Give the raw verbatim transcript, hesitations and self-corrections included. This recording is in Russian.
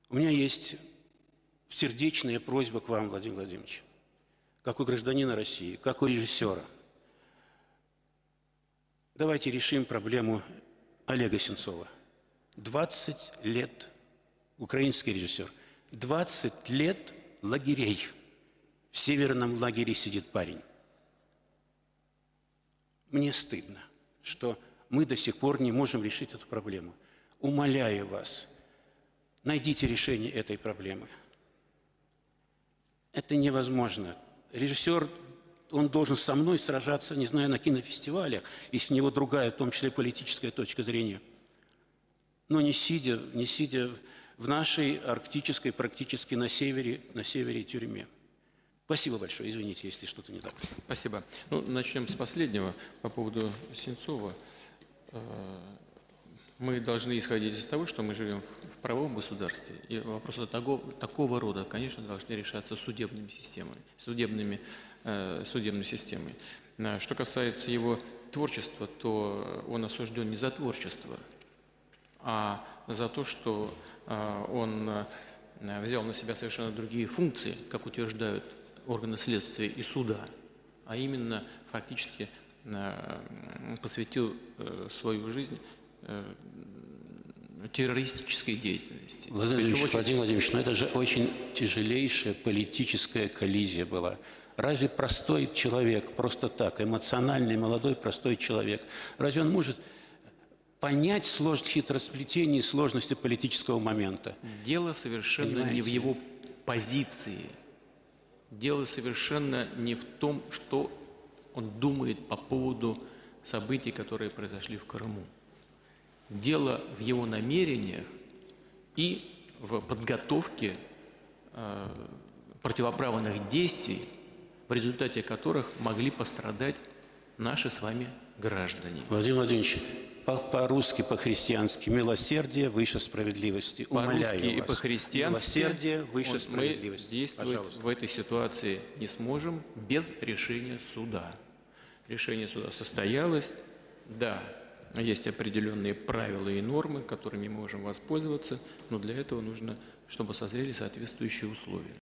У меня есть сердечная просьба к вам, Владимир Владимирович, как у гражданина России, как у режиссера. Давайте решим проблему Олега Сенцова. двадцать лет, украинский режиссер, двадцать лет лагерей. В северном лагере сидит парень. Мне стыдно, что мы до сих пор не можем решить эту проблему. Умоляю вас, найдите решение этой проблемы. Это невозможно. Режиссер, он должен со мной сражаться, не знаю, на кинофестивалях, если у него другая, в том числе политическая точка зрения. Но не сидя, не сидя в нашей арктической, практически на севере, на севере тюрьме. Спасибо большое. Извините, если что-то не так. Спасибо. Ну, начнем с последнего по поводу Сенцова. Мы должны исходить из того, что мы живем в правовом государстве, и вопросы такого, такого рода, конечно, должны решаться судебными системами, судебными, э, судебной системой. Что касается его творчества, то он осужден не за творчество, а за то, что э, он э, взял на себя совершенно другие функции, как утверждают органы следствия и суда, а именно фактически э, посвятил э, свою жизнь террористической деятельности. Владимир Владимирович, очень... Владимир Владимирович, но это же очень тяжелейшая политическая коллизия была. Разве простой человек, просто так, эмоциональный, молодой, простой человек, разве он может понять сложность хитросплетений и сложности политического момента? Дело совершенно Понимаете? не в его позиции. Дело совершенно не в том, что он думает по поводу событий, которые произошли в Крыму. Дело в его намерениях и в подготовке э, противоправных действий, в результате которых могли пострадать наши с вами граждане. Владимир Владимирович, по-русски, по-христиански, милосердие выше справедливости. По-русски и по-христиански милосердие выше справедливости. Мы действовать Пожалуйста. в этой ситуации не сможем без решения суда. Решение суда состоялось, да. Есть определенные правила и нормы, которыми мы можем воспользоваться, но для этого нужно, чтобы созрели соответствующие условия.